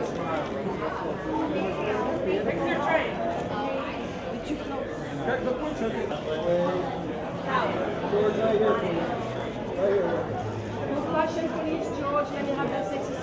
George, right here, please. Right here. Fashion, please, George. Let me have that 6